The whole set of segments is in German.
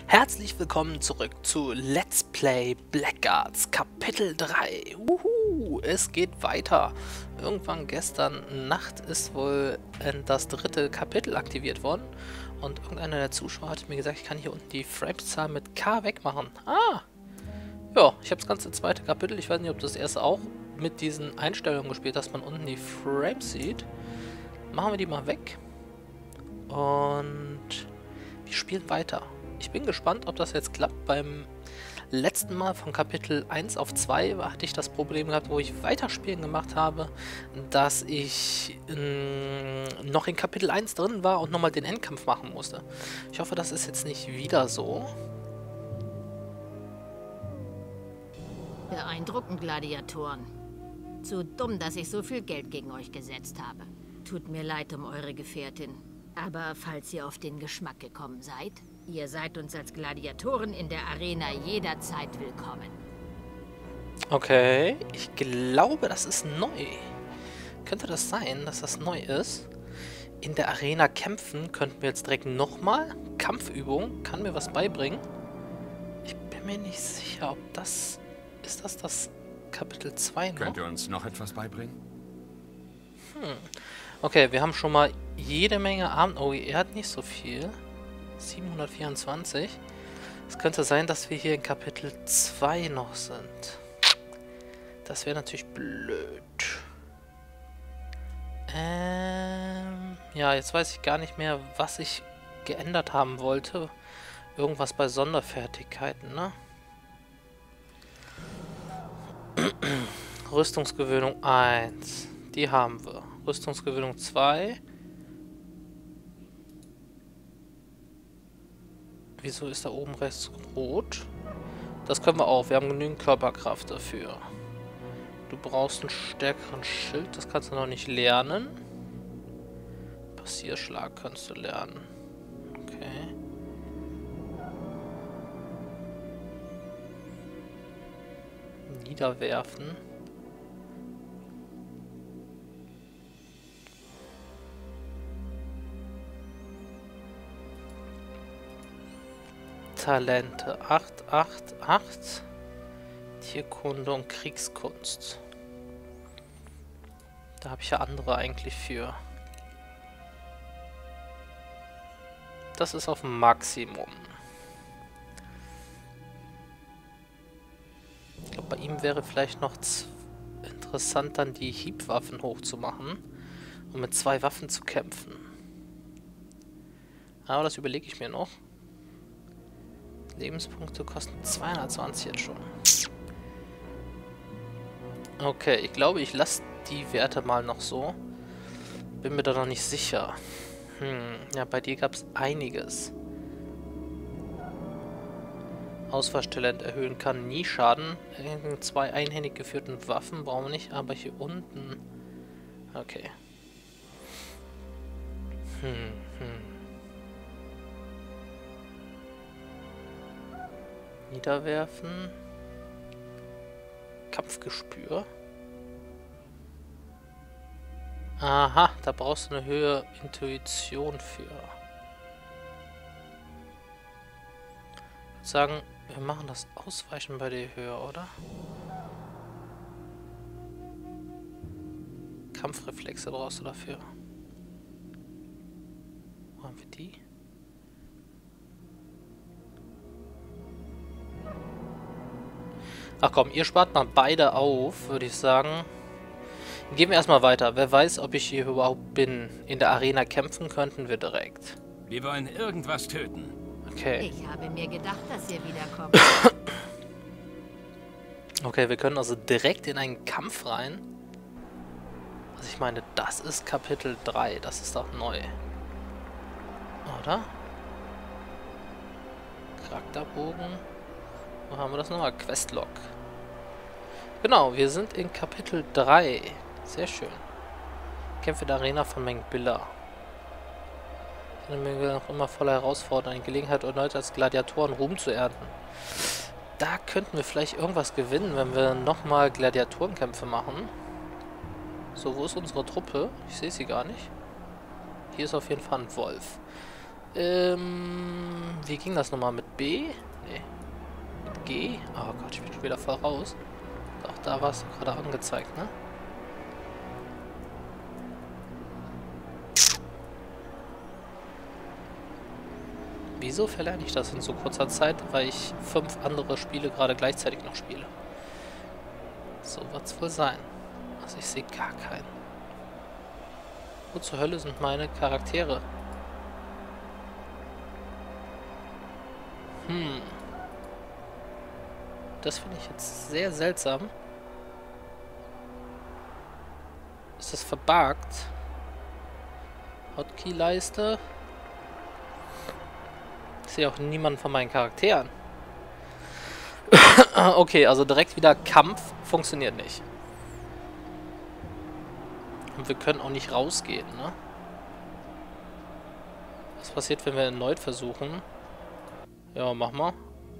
Herzlich willkommen zurück zu Let's Play Blackguards Kapitel 3. Es geht weiter. Irgendwann gestern Nacht ist wohl das dritte Kapitel aktiviert worden. Und irgendeiner der Zuschauer hat mir gesagt, ich kann hier unten die Frames-Zahl mit K wegmachen. Ah! Ja, ich habe das ganze zweite Kapitel. Ich weiß nicht, ob du das erste auch mit diesen Einstellungen gespielt hast, dass man unten die Frames sieht. Machen wir die mal weg. Und wir spielen weiter. Ich bin gespannt, ob das jetzt klappt. Beim letzten Mal von Kapitel 1 auf 2 hatte ich das Problem gehabt, wo ich Weiterspielen gemacht habe, dass ich noch in Kapitel 1 drin war und nochmal den Endkampf machen musste. Ich hoffe, das ist jetzt nicht wieder so. Beeindruckend, Gladiatoren. Zu dumm, dass ich so viel Geld gegen euch gesetzt habe. Tut mir leid um eure Gefährtin. Aber falls ihr auf den Geschmack gekommen seid, ihr seid uns als Gladiatoren in der Arena jederzeit willkommen. Okay, ich glaube, das ist neu. Könnte das sein, dass das neu ist? In der Arena kämpfen könnten wir jetzt direkt nochmal. Kampfübung, kann mir was beibringen. Ich bin mir nicht sicher, ob das... Ist das Kapitel 2 noch? Könnt ihr uns noch etwas beibringen? Okay, wir haben schon mal jede Menge Abend... Oh, er hat nicht so viel. 724. Es könnte sein, dass wir hier in Kapitel 2 noch sind. Das wäre natürlich blöd. Ja, jetzt weiß ich gar nicht mehr, was ich geändert haben wollte. Irgendwas bei Sonderfertigkeiten, ne? Rüstungsgewöhnung 1. Die haben wir. Rüstungsgewöhnung 2. Wieso ist da oben rechts rot? Das können wir auch. Wir haben genügend Körperkraft dafür. Du brauchst einen stärkeren Schild. Das kannst du noch nicht lernen. Passierschlag kannst du lernen. Okay. Niederwerfen. Talente 888. Tierkunde und Kriegskunst. Da habe ich ja andere eigentlich für. Das ist auf dem Maximum. Ich glaube, bei ihm wäre vielleicht noch interessant, dann die Hiebwaffen hochzumachen und mit 2 Waffen zu kämpfen. Aber das überlege ich mir noch. Lebenspunkte kosten 220 jetzt schon. Okay, ich glaube, ich lasse die Werte mal noch so. Bin mir da noch nicht sicher. Ja, bei dir gab es einiges. Ausfalltalent erhöhen kann nie schaden. 2 einhändig geführten Waffen brauchen wir nicht, aber hier unten... Okay. Niederwerfen. Kampfgespür. Aha, da brauchst du eine höhere Intuition für. Ich würde sagen, wir machen das Ausweichen bei dir höher, oder? Kampfreflexe brauchst du dafür. Wo haben wir die? Ach komm, ihr spart mal beide auf, würde ich sagen. Gehen wir erstmal weiter. Wer weiß, ob ich hier überhaupt bin. In der Arena kämpfen könnten wir direkt. Wir wollen irgendwas töten. Okay. Ich habe mir gedacht, dass ihr wiederkommt. Okay, wir können also direkt in einen Kampf rein. Also ich meine, das ist Kapitel 3. Das ist doch neu. Oder? Charakterbogen. Wo haben wir das nochmal? Questlog. Genau, wir sind in Kapitel 3. Sehr schön. Kämpfe der Arena von Mengbilla. Ich finde mir noch immer voller Herausforderungen. Gelegenheit, erneut als Gladiatoren Ruhm zu ernten. Da könnten wir vielleicht irgendwas gewinnen, wenn wir nochmal Gladiatorenkämpfe machen. So, wo ist unsere Truppe? Ich sehe sie gar nicht. Hier ist auf jeden Fall ein Wolf. Wie ging das nochmal? Mit B? Nee. Mit G? Oh Gott, ich bin schon wieder voll raus. Doch, da war es gerade angezeigt, ne? Wieso verlerne ich das in so kurzer Zeit? Weil ich 5 andere Spiele gerade gleichzeitig noch spiele. So wird's wohl sein. Also ich sehe gar keinen. Wo zur Hölle sind meine Charaktere? Das finde ich jetzt sehr seltsam. Ist das verbuggt? Hotkey-Leiste. Ich sehe auch niemanden von meinen Charakteren. Okay, also direkt wieder Kampf funktioniert nicht. Und wir können auch nicht rausgehen, ne? Was passiert, wenn wir erneut versuchen? Ja, mach mal.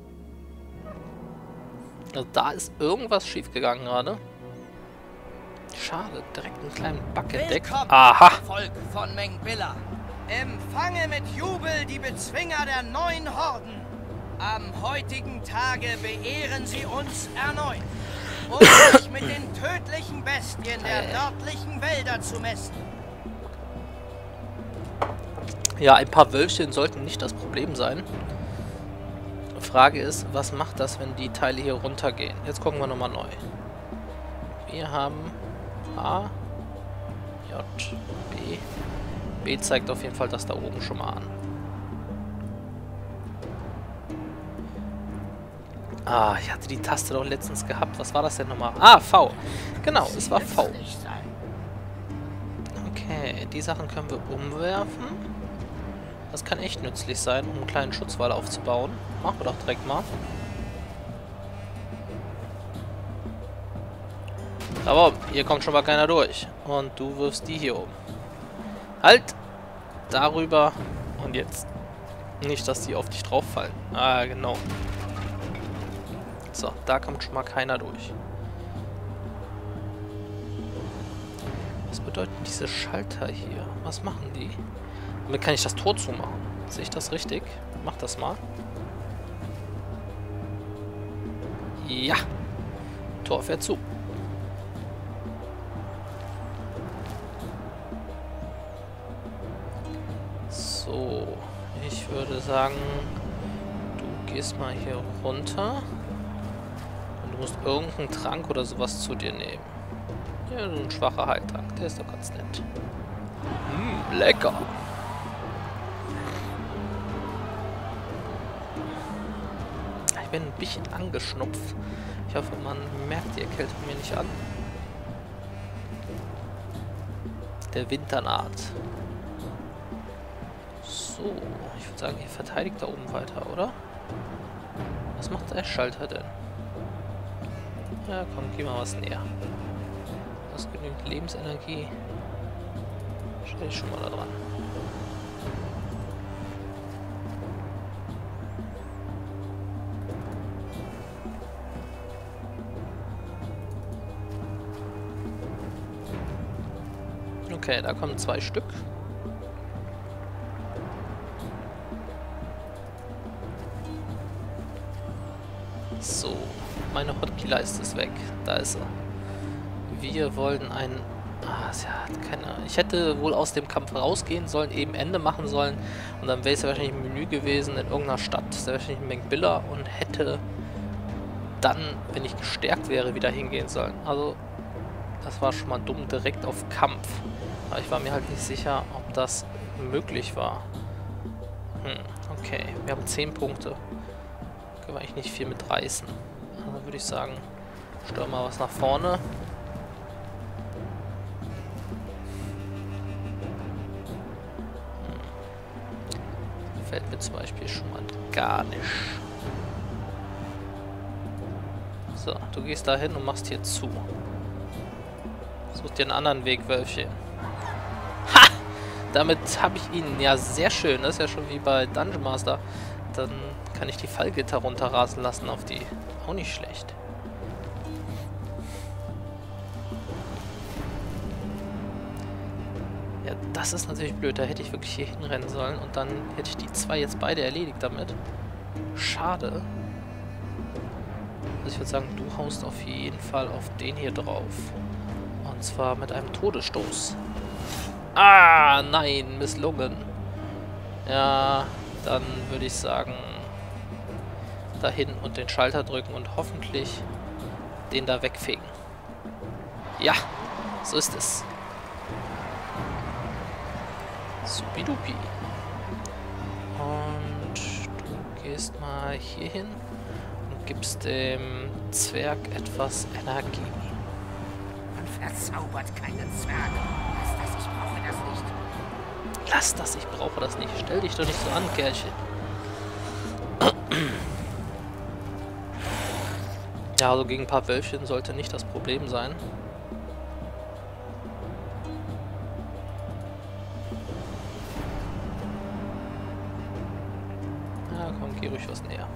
Also da ist irgendwas schiefgegangen gerade. Schade, direkt einen kleinen Bug entdeckt. Aha! Volk von Mengbilla. Empfange mit Jubel die Bezwinger der 9 Horden. Am heutigen Tage beehren sie uns erneut, um sich mit den tödlichen Bestien der nördlichen Wälder zu messen. Ja, ein paar Wölfchen sollten nicht das Problem sein. Frage ist, was macht das, wenn die Teile hier runtergehen? Jetzt gucken wir nochmal neu. Wir haben A, J, B. B zeigt auf jeden Fall das da oben schon mal an. Ah, ich hatte die Taste doch letztens gehabt. Was war das denn nochmal? Ah, V. Genau, es war V. Okay, die Sachen können wir umwerfen. Das kann echt nützlich sein, um einen kleinen Schutzwall aufzubauen. Machen wir doch direkt mal. Aber hier kommt schon mal keiner durch. Und du wirfst die hier um. Halt! Darüber. Und jetzt. Nicht, dass die auf dich drauf fallen. Ah, genau. So, da kommt schon mal keiner durch. Was bedeuten diese Schalter hier? Was machen die? Damit kann ich das Tor zumachen. Sehe ich das richtig? Mach das mal. Ja. Tor fährt zu. So. Ich würde sagen, du gehst mal hier runter. Und du musst irgendeinen Trank oder sowas zu dir nehmen. Ja, so ein schwacher Heiltrank. Der ist doch ganz nett. Lecker. Ich bin ein bisschen angeschnupft. Ich hoffe, man merkt die Erkältung mir nicht an. Der Winter naht. So, ich würde sagen, ihr verteidigt da oben weiter, oder? Was macht der Schalter denn? Ja, komm, geh mal was näher. Du hast genügend Lebensenergie. Stell dich schon mal da dran. Okay, da kommen 2 Stück. So, meine Hotkey-Leiste ist weg. Da ist sie. Wir wollen einen... Ah, sie hat keine... Ich hätte wohl aus dem Kampf rausgehen sollen, eben Ende machen sollen. Und dann wäre es ja wahrscheinlich ein Menü gewesen in irgendeiner Stadt. Das wäre wahrscheinlich ein Mengbilla und hätte dann, wenn ich gestärkt wäre, wieder hingehen sollen. Also, das war schon mal dumm, direkt auf Kampf. Aber ich war mir halt nicht sicher, ob das möglich war. Okay, wir haben 10 Punkte. Können wir eigentlich nicht viel mit reißen. Also würde ich sagen, steuer mal was nach vorne. Gefällt mir zum Beispiel schon mal gar nicht. So, du gehst da hin und machst hier zu. Such dir einen anderen Weg, Wölfchen. Ha! Damit habe ich ihn. Ja, sehr schön. Das ist ja schon wie bei Dungeon Master. Dann kann ich die Fallgitter runterrasen lassen auf die. Auch nicht schlecht. Ja, das ist natürlich blöd. Da hätte ich wirklich hier hinrennen sollen und dann hätte ich die zwei jetzt beide erledigt damit. Schade. Also ich würde sagen, du haust auf jeden Fall auf den hier drauf. Und zwar mit einem Todesstoß. Ah, nein, misslungen. Ja, dann würde ich sagen, dahin und den Schalter drücken und hoffentlich den da wegfegen. Ja, so ist es. Supidupi. Und du gehst mal hier hin und gibst dem Zwerg etwas Energie. Man verzaubert keinen Zwerg. Lass das, ich brauche das nicht. Lass das, ich brauche das nicht. Stell dich doch nicht so an, Kerlchen. Ja, also gegen ein paar Wölfchen sollte nicht das Problem sein. Ja, komm, geh ruhig was näher.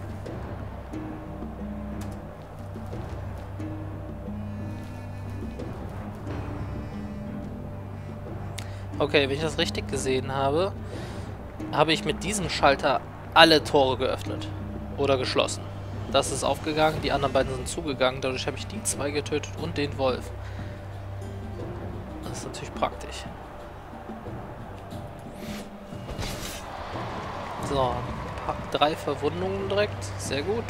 Okay, wenn ich das richtig gesehen habe, habe ich mit diesem Schalter alle Tore geöffnet. Oder geschlossen. Das ist aufgegangen, die anderen beiden sind zugegangen. Dadurch habe ich die zwei getötet und den Wolf. Das ist natürlich praktisch. So, 3 Verwundungen direkt. Sehr gut.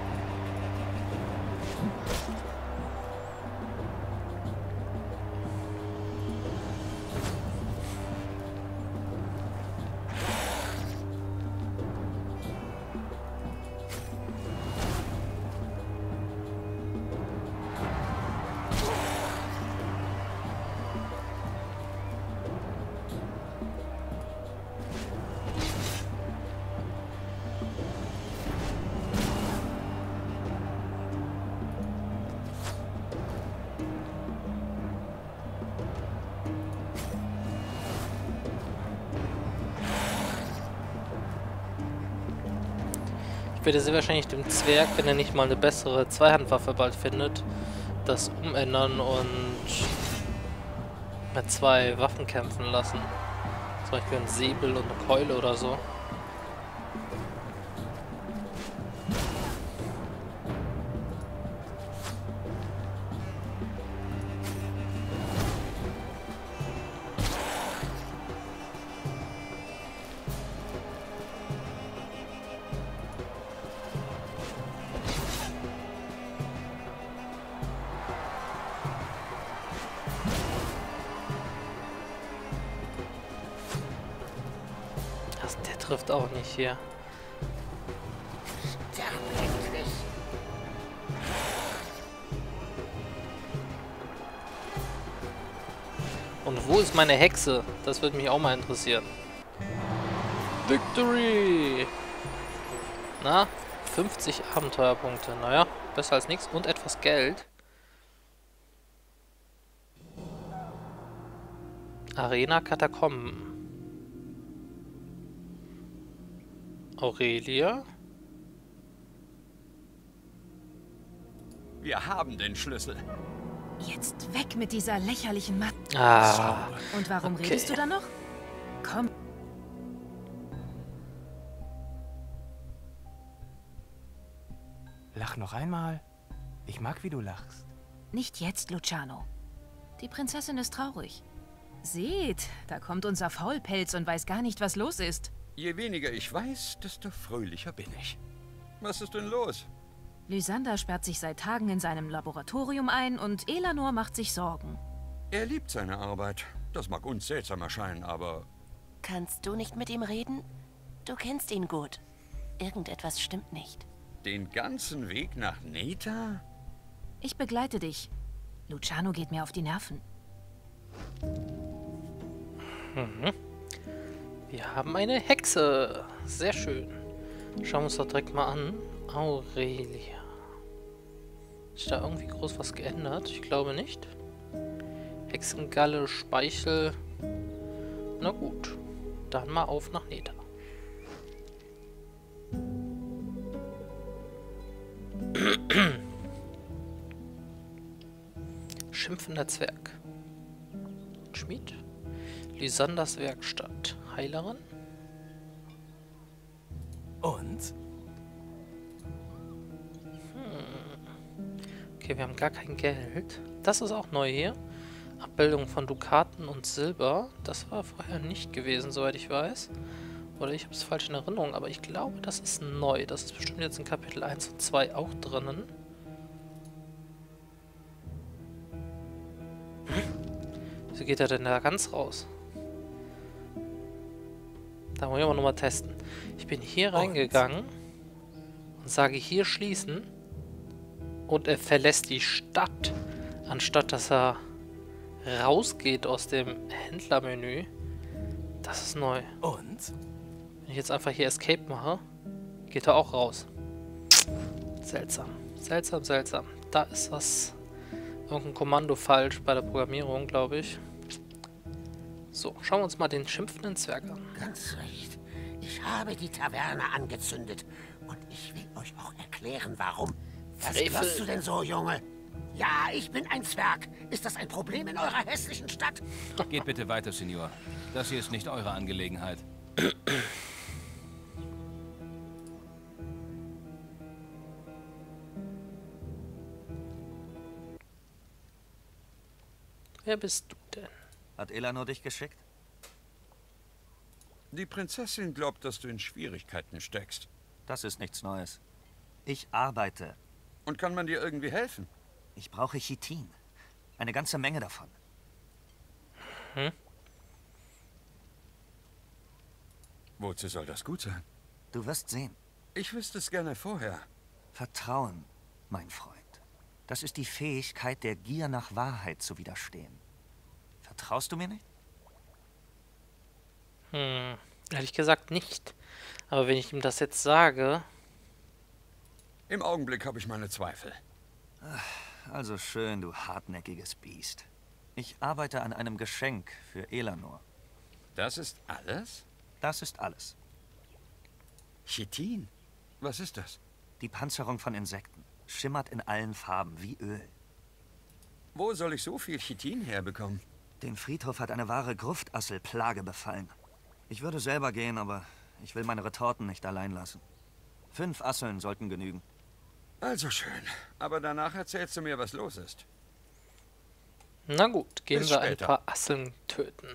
Ich werde sehr wahrscheinlich dem Zwerg, wenn er nicht mal eine bessere Zweihandwaffe bald findet, das umändern und mit 2 Waffen kämpfen lassen. Zum Beispiel ein Säbel und eine Keule oder so. Der trifft auch nicht hier. Sterb endlich. Und wo ist meine Hexe? Das würde mich auch mal interessieren. Victory! Na, 50 Abenteuerpunkte. Naja, besser als nichts. Und etwas Geld. Arena Katakomben. Aurelia? Wir haben den Schlüssel. Jetzt weg mit dieser lächerlichen Matte. Ah, Und warum okay. redest du da noch? Komm. Lach noch einmal. Ich mag, wie du lachst. Nicht jetzt, Luciano. Die Prinzessin ist traurig. Seht, da kommt unser Faulpelz und weiß gar nicht, was los ist. Je weniger ich weiß, desto fröhlicher bin ich. Was ist denn los? Lysander sperrt sich seit Tagen in seinem Laboratorium ein und Elanor macht sich Sorgen. Er liebt seine Arbeit. Das mag uns seltsam erscheinen, aber... Kannst du nicht mit ihm reden? Du kennst ihn gut. Irgendetwas stimmt nicht. Den ganzen Weg nach Neta? Ich begleite dich. Luciano geht mir auf die Nerven. Mhm. Wir haben eine Hexe. Sehr schön. Schauen wir uns doch direkt mal an. Aurelia. Ist da irgendwie groß was geändert? Ich glaube nicht. Hexengalle, Speichel. Na gut. Dann mal auf nach Neta. Schimpfender Zwerg. Schmied. Lysanders Werkstatt. Heilerin? Und? Okay, wir haben gar kein Geld. Das ist auch neu hier. Abbildung von Dukaten und Silber. Das war vorher nicht gewesen, soweit ich weiß. Oder ich habe es falsch in Erinnerung, aber ich glaube, das ist neu. Das ist bestimmt jetzt in Kapitel 1 und 2 auch drinnen. Wieso geht er denn da ganz raus? Da wollen wir nochmal testen. Ich bin hier reingegangen und sage hier schließen. Und er verlässt die Stadt, anstatt dass er rausgeht aus dem Händlermenü. Das ist neu. Und? Wenn ich jetzt einfach hier Escape mache, geht er auch raus. Seltsam. Seltsam, seltsam. Da ist was... Irgendein Kommando falsch bei der Programmierung, glaube ich. So, schauen wir uns mal den schimpfenden Zwerg an. Ganz recht. Ich habe die Taverne angezündet. Und ich will euch auch erklären, warum. Was glaubst du denn so, Junge? Ja, ich bin ein Zwerg. Ist das ein Problem in eurer hässlichen Stadt? Geht bitte weiter, Senior. Das hier ist nicht eure Angelegenheit. Wer bist du denn? Hat Elanor dich geschickt? Die Prinzessin glaubt, dass du in Schwierigkeiten steckst. Das ist nichts Neues. Ich arbeite. Und kann man dir irgendwie helfen? Ich brauche Chitin. Eine ganze Menge davon. Hm? Wozu soll das gut sein? Du wirst sehen. Ich wüsste es gerne vorher. Vertrauen, mein Freund. Das ist die Fähigkeit, der Gier nach Wahrheit zu widerstehen. Vertraust du mir nicht? Ehrlich gesagt nicht. Aber wenn ich ihm das jetzt sage... Im Augenblick habe ich meine Zweifel. Also schön, du hartnäckiges Biest. Ich arbeite an einem Geschenk für Elanor. Das ist alles? Das ist alles. Chitin? Was ist das? Die Panzerung von Insekten. Schimmert in allen Farben, wie Öl. Wo soll ich so viel Chitin herbekommen? Den Friedhof hat eine wahre Gruftasselplage befallen. Ich würde selber gehen, aber ich will meine Retorten nicht allein lassen. 5 Asseln sollten genügen. Also schön. Aber danach erzählst du mir, was los ist. Na gut, gehen Bis wir später. ein paar Asseln töten.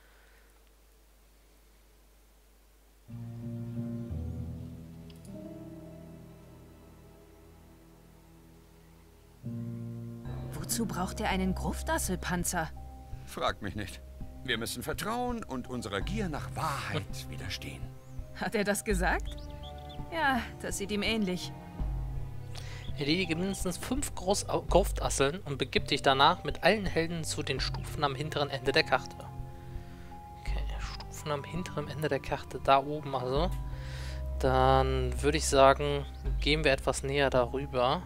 Wozu braucht er einen Gruftasselpanzer? Frag mich nicht. Wir müssen vertrauen und unserer Gier nach Wahrheit widerstehen. Hat er das gesagt? Ja, das sieht ihm ähnlich. Erledige mindestens 5 Gruftasseln und begib dich danach mit allen Helden zu den Stufen am hinteren Ende der Karte. Okay, Stufen am hinteren Ende der Karte, da oben also. Dann würde ich sagen, gehen wir etwas näher darüber.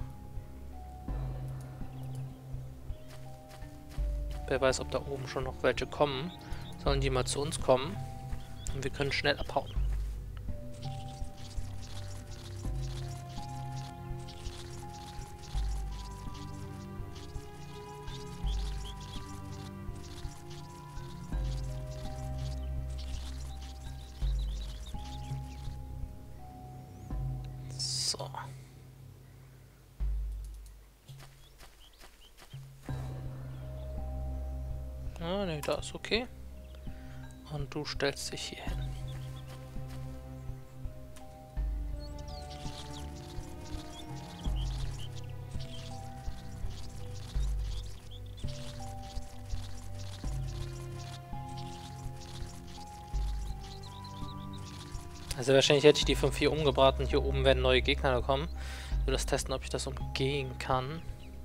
Wer weiß, ob da oben schon noch welche kommen. Sollen die mal zu uns kommen. Und wir können schnell abhauen. So. Ah, ne, da ist okay. Und du stellst dich hier hin. Also wahrscheinlich hätte ich die 5 hier umgebracht und hier oben werden neue Gegner kommen. Ich will das testen, ob ich das umgehen kann.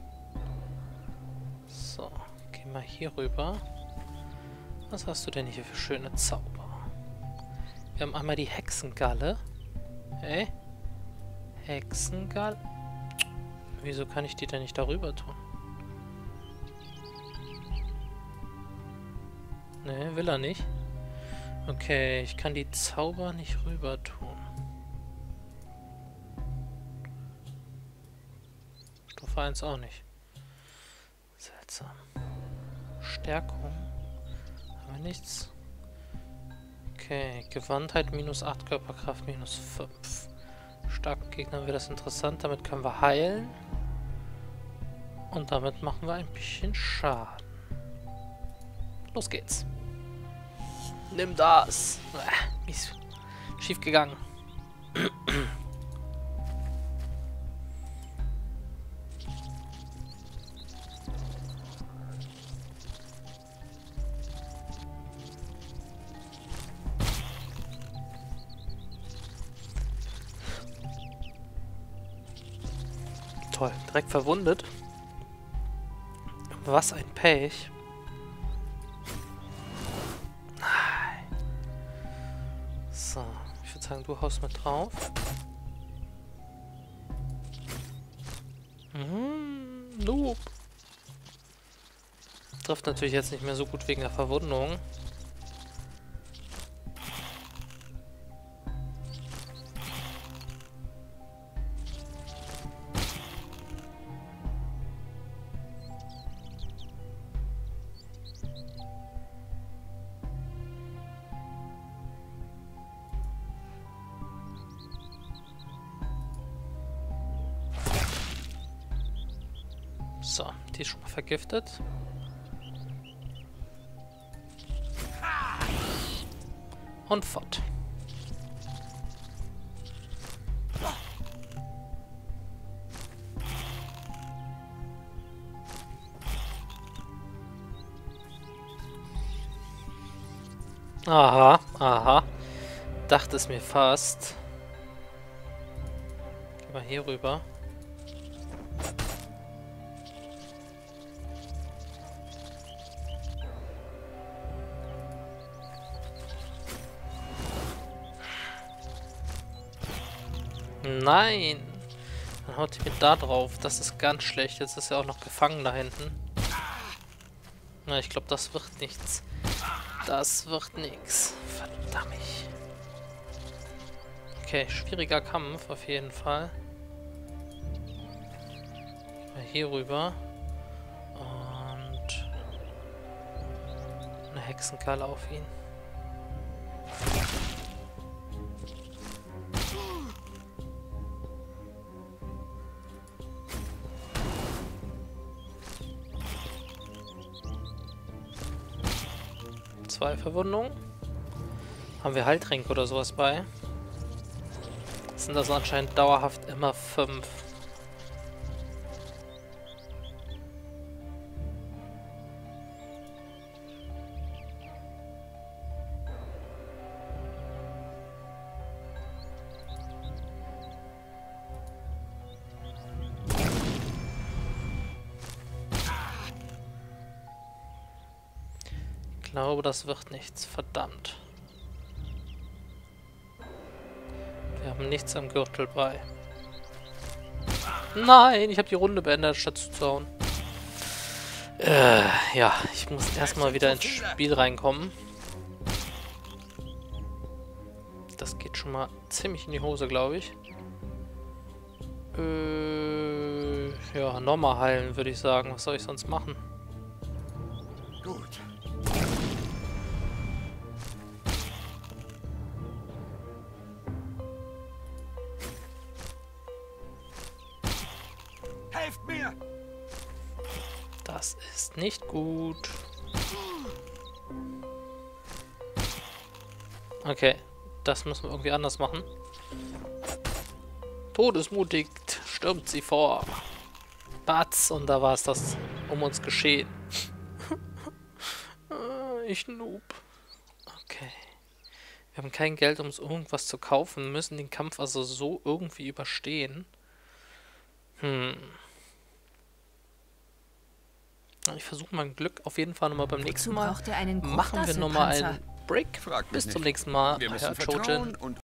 So, gehen wir hier rüber. Was hast du denn hier für schöne Zauber? Wir haben einmal die Hexengalle. Hey? Hexengalle? Wieso kann ich die denn nicht darüber tun? Ne, will er nicht. Okay, ich kann die Zauber nicht rüber tun. Stufe 1 auch nicht. Seltsam. Stärkung. Haben wir nichts? Okay, Gewandtheit minus 8, Körperkraft minus 5. Starken Gegnern wird das interessant, damit können wir heilen. Und damit machen wir ein bisschen Schaden. Los geht's. Nimm das. Ist schief gegangen. Toll, direkt verwundet. Was ein Pech. So, ich würde sagen, du haust mit drauf. Noob. Trifft natürlich jetzt nicht mehr so gut wegen der Verwundung. So, die ist schon mal vergiftet. Und fort. Aha, aha. Dachte es mir fast. Geh mal hier rüber. Nein! Dann haut die mit da drauf. Das ist ganz schlecht. Jetzt ist er auch noch gefangen da hinten. Na, ich glaube, das wird nichts. Das wird nichts. Verdammt. Okay, schwieriger Kampf auf jeden Fall. Mal hier rüber. Und eine Hexenkalle auf ihn. Zwei Verwundungen. Haben wir Heiltränke oder sowas bei? Sind das anscheinend dauerhaft immer 5. Ich glaube, das wird nichts. Verdammt. Wir haben nichts am Gürtel bei. Nein, ich habe die Runde beendet, statt zu hauen. Ja, ich muss erstmal wieder ins Spiel reinkommen. Das geht schon mal ziemlich in die Hose, glaube ich. Ja, nochmal heilen, würde ich sagen. Was soll ich sonst machen? Gut. Helft mir! Das ist nicht gut. Okay, das müssen wir irgendwie anders machen. Todesmutig stürmt sie vor. Batz, und da war es das um uns geschehen. Ich Noob. Okay. Wir haben kein Geld, um uns irgendwas zu kaufen. Wir müssen den Kampf also so irgendwie überstehen. Ich versuche mein Glück auf jeden Fall nochmal beim nächsten Mal. Braucht er einen Machen wir nochmal einen Break. Frag mich Bis zum nicht. nächsten Mal. Wir müssen Euer vertrauen Chojin. und